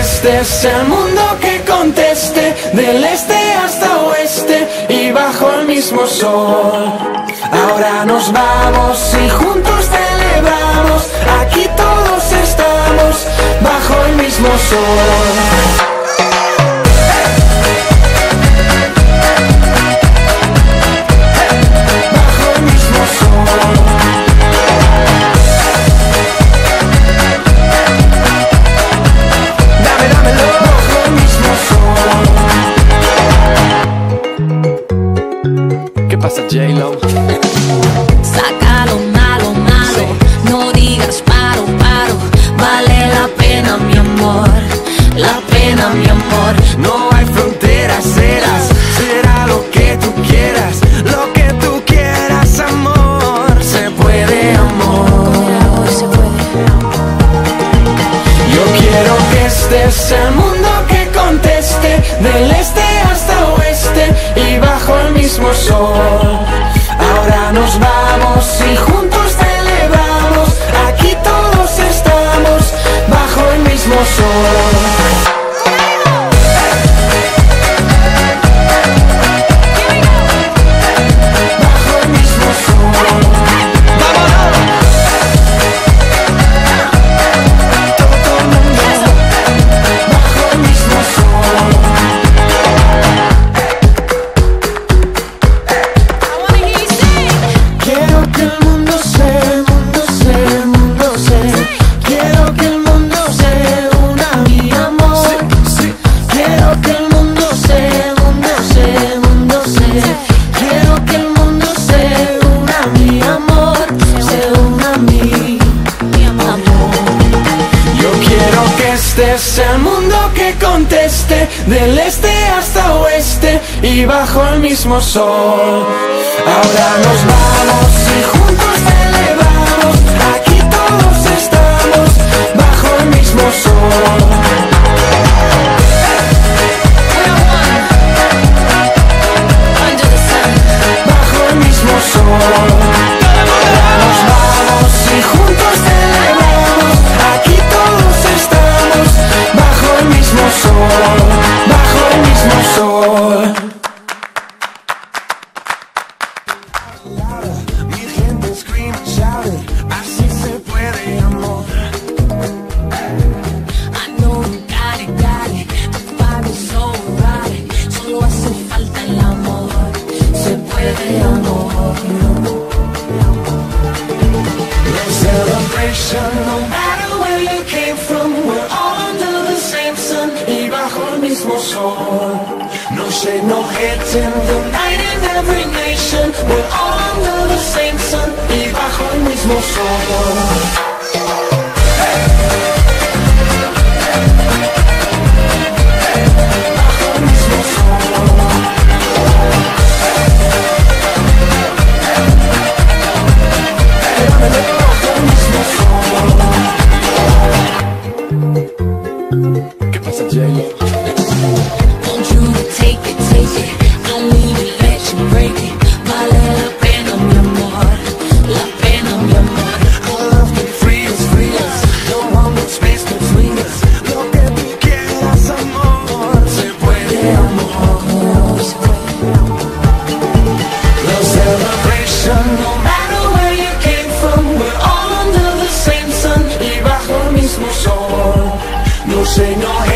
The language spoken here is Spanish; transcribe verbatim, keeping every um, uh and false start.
este es el mundo que conteste, del este hasta oeste y bajo el mismo sol. Ahora nos vamos y juntos celebramos, aquí todos estamos bajo el mismo sol. J-Lo. Saca lo malo, malo, sí. No digas paro, paro. Vale la pena, mi amor, la pena, mi amor. No hay fronteras, serás, será lo que tú quieras, lo que tú quieras, amor. Se puede, amor. Se puede. Yo quiero que este es el mundo que conteste, del este hasta oeste y bajo el mismo sol. Ahora nos vamos y juntos celebramos, aquí todos estamos bajo el mismo sol. Este es el mundo que conteste, del este hasta oeste y bajo el mismo sol. Ahora nos vamos y juntos celebramos, aquí todos estamos bajo el mismo sol. Bajo el mismo sol. Ahora nos vamos y juntos celebramos, aquí todos estamos bajo el mismo sol, bajo el mismo sol. Mi gente scream, shout it, así se puede, amor. I know you got it, got it. The vibe is so right. Solo hace falta el amor. Se puede, amor. Celebration, no matter where you came from, we're all under the same sun y bajo el mismo sol. No shade, no hate in the night in every nation, we're all under the same sun y bajo el mismo sol. ¿Qué pasa, J-Lo? Want you to take it, take it. Don't leave it, let you break it. Vale la pena, mi amor, la pena, mi amor. Our love can free us, free us. Don't want no space between us. Lo que tú quieras, amor. Se puede, amor. Se puede. No celebration, no matter where you came from, we're all under the same sun y bajo el mismo sol. No shade, no hate.